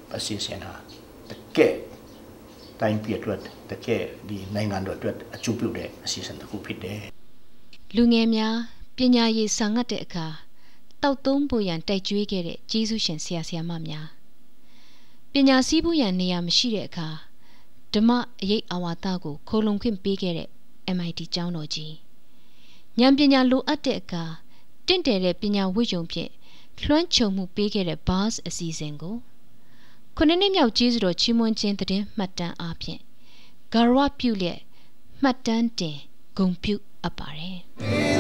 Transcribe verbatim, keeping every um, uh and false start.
assisena the ke time period the ke di nangan do twat achupu de assistant ku phit de လူငယ်များပညာရေးစာငတ်တဲ့အခါတောက်သုံးဖို့ရန်တိုက်ကြွေးခဲ့တဲ့ကျေးဇူးရှင်ဆရာဆရာမများပညာစည်းဖို့ရန်နေရာမရှိတဲ့အခါဓမ္မအရေးအဝါဒကိုခိုလုံခွင့်ပေးခဲ့တဲ့ M I T ကျောင်းတော်ကြီးဉာဏ်ပညာလိုအပ်တဲ့အခါတင့်တယ်တဲ့ပညာဝိဇ္ဇုံဖြင့်လွှမ်းခြုံမှုပေးခဲ့တဲ့ Bars အစီအစဉ်ကိုခုနှစ်နှစ်မြောက်ကျေးဇူးတော်ချီးမွမ်းခြင်းသတင်းမှတ်တမ်းအားဖြင့်ဂါရဝပြုလျက်မှတ်တမ်းတင်ဂုဏ်ပြုအပ်ပါတယ်